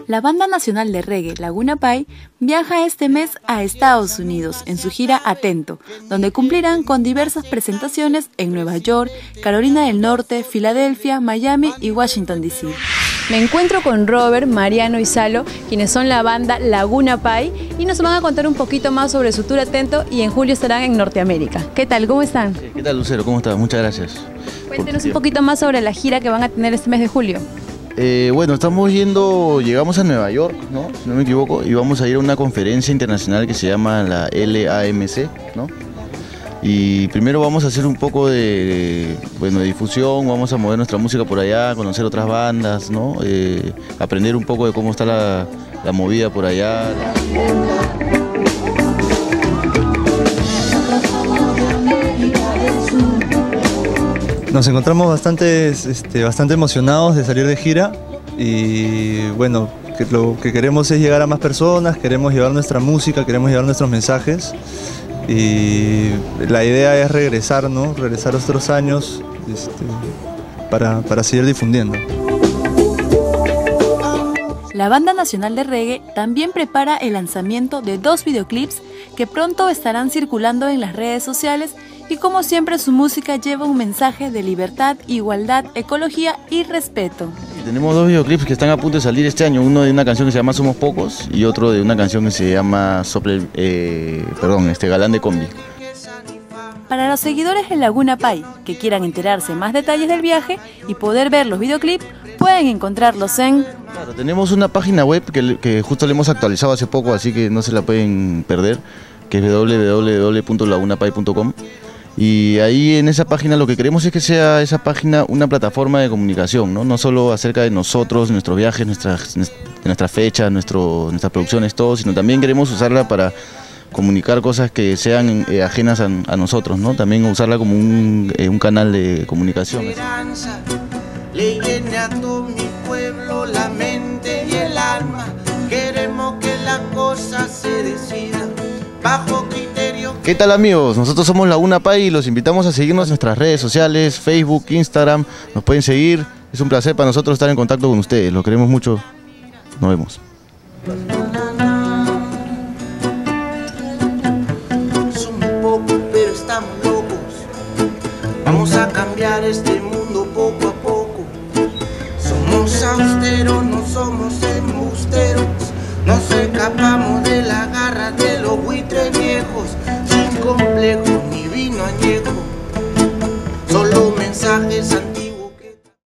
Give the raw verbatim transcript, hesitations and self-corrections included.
La banda nacional de reggae Laguna Pai viaja este mes a Estados Unidos en su gira Atento, donde cumplirán con diversas presentaciones en Nueva York, Carolina del Norte, Filadelfia, Miami y Washington D C. Me encuentro con Robert, Mariano y Salo, quienes son la banda Laguna Pai, y nos van a contar un poquito más sobre su tour Atento, y en julio estarán en Norteamérica. ¿Qué tal? ¿Cómo están? ¿Qué tal, Lucero? ¿Cómo estás? Muchas gracias. Cuéntenos un poquito más sobre la gira que van a tener este mes de julio. Eh, bueno, estamos yendo, llegamos a Nueva York, ¿no? Si no me equivoco, y vamos a ir a una conferencia internacional que se llama la L A M C, ¿no? Y primero vamos a hacer un poco de, bueno, de difusión, vamos a mover nuestra música por allá, conocer otras bandas, ¿no? Eh, aprender un poco de cómo está la, la movida por allá. Nos encontramos bastante, este, bastante emocionados de salir de gira y bueno, que lo que queremos es llegar a más personas, queremos llevar nuestra música, queremos llevar nuestros mensajes y la idea es regresar, ¿no? Regresar a otros años este, para, para seguir difundiendo. La banda nacional de reggae también prepara el lanzamiento de dos videoclips que pronto estarán circulando en las redes sociales, y como siempre su música lleva un mensaje de libertad, igualdad, ecología y respeto. Tenemos dos videoclips que están a punto de salir este año, uno de una canción que se llama Somos Pocos y otro de una canción que se llama Sople, eh, perdón, este Galán de Combi. Para los seguidores de Laguna Pai que quieran enterarse más detalles del viaje y poder ver los videoclips, pueden encontrarlos en... Claro, tenemos una página web que, que justo la hemos actualizado hace poco, así que no se la pueden perder, que es w w w punto laguna pai punto com. Y ahí en esa página lo que queremos es que sea esa página una plataforma de comunicación, ¿no? No solo acerca de nosotros, nuestros viajes, nuestras, nuestras fechas, nuestro, nuestras producciones, todo, sino también queremos usarla para comunicar cosas que sean eh, ajenas a, a nosotros, ¿no? También usarla como un, eh, un canal de comunicación. Le llene a todo mi pueblo la mente y el alma. Queremos que la cosa se decida bajo criterio. ¿Qué tal, amigos? Nosotros somos Laguna Pai y los invitamos a seguirnos en nuestras redes sociales, Facebook, Instagram. Nos pueden seguir. Es un placer para nosotros estar en contacto con ustedes. Los queremos mucho. Nos vemos. Somos pocos, pero estamos locos. Vamos a cambiar este mundo poco a poco. Somos austeros, no somos embusteros. Nos escapamos de la garra de los buitres viejos, sin complejo ni vino añejo. Solo mensajes antiguos.